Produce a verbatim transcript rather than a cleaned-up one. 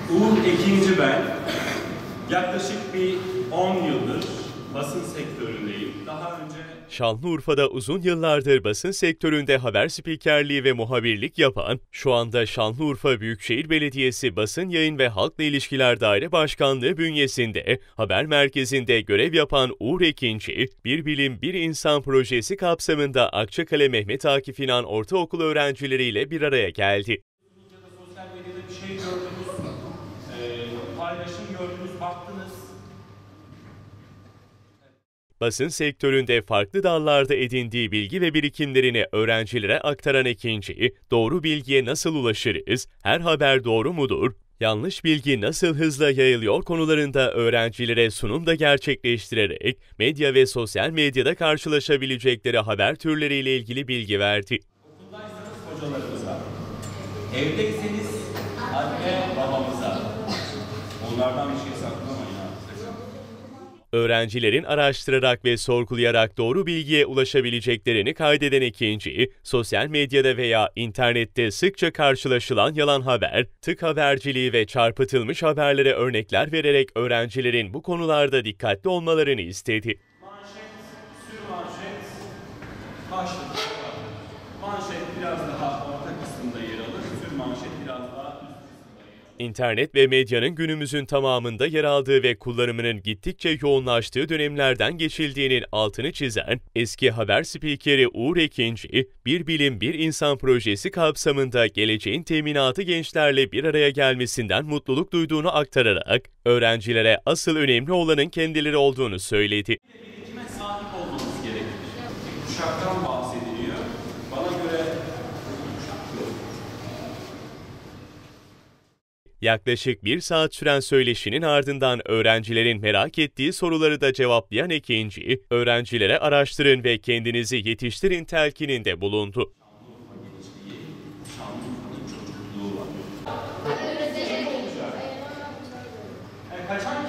Uğur Ekinci ben. Yaklaşık bir on yıldır basın sektöründeyim. Daha önce Şanlıurfa'da uzun yıllardır basın sektöründe haber spikerliği ve muhabirlik yapan, şu anda Şanlıurfa Büyükşehir Belediyesi Basın Yayın ve Halkla İlişkiler Daire Başkanlığı bünyesinde haber merkezinde görev yapan Uğur Ekinci, Bir Bilim Bir İnsan projesi kapsamında Akçakale Mehmet Akif İnan Ortaokulu öğrencileriyle bir araya geldi. ya da sosyal medyada bir şey gördünüz, e, paylaşım gördünüz, baktınız. Basın sektöründe farklı dallarda edindiği bilgi ve birikimlerini öğrencilere aktaran Ekinci, doğru bilgiye nasıl ulaşırız, her haber doğru mudur, yanlış bilgi nasıl hızla yayılıyor konularında öğrencilere sunum da gerçekleştirerek medya ve sosyal medyada karşılaşabilecekleri haber türleriyle ilgili bilgi verdi. Okuldaysanız hocalarımıza, evdeyseniz anne babamıza, onlardan bir şey saklamayın abi. Öğrencilerin araştırarak ve sorgulayarak doğru bilgiye ulaşabileceklerini kaydeden Ekinci, sosyal medyada veya internette sıkça karşılaşılan yalan haber, tık haberciliği ve çarpıtılmış haberlere örnekler vererek öğrencilerin bu konularda dikkatli olmalarını istedi. Manşet, sür manşet, başlık. Manşet biraz daha orta kısımda yer alır, sür manşet biraz daha üst kısımda yer alır. İnternet ve medyanın günümüzün tamamında yer aldığı ve kullanımının gittikçe yoğunlaştığı dönemlerden geçildiğinin altını çizen eski haber spikeri Uğur Ekinci, Bir Bilim Bir İnsan projesi kapsamında geleceğin teminatı gençlerle bir araya gelmesinden mutluluk duyduğunu aktararak öğrencilere asıl önemli olanın kendileri olduğunu söyledi. Birikime sahip olmanız gerekir. Kuşaktan bahsediliyor. Bana göre Yaklaşık bir saat süren söyleşinin ardından öğrencilerin merak ettiği soruları da cevaplayan Ekinci, öğrencilere araştırın ve kendinizi yetiştirin telkininde bulundu. Şanlıurfa gençliği, Şanlıurfa'nın çocukluğu var. Yani kaçan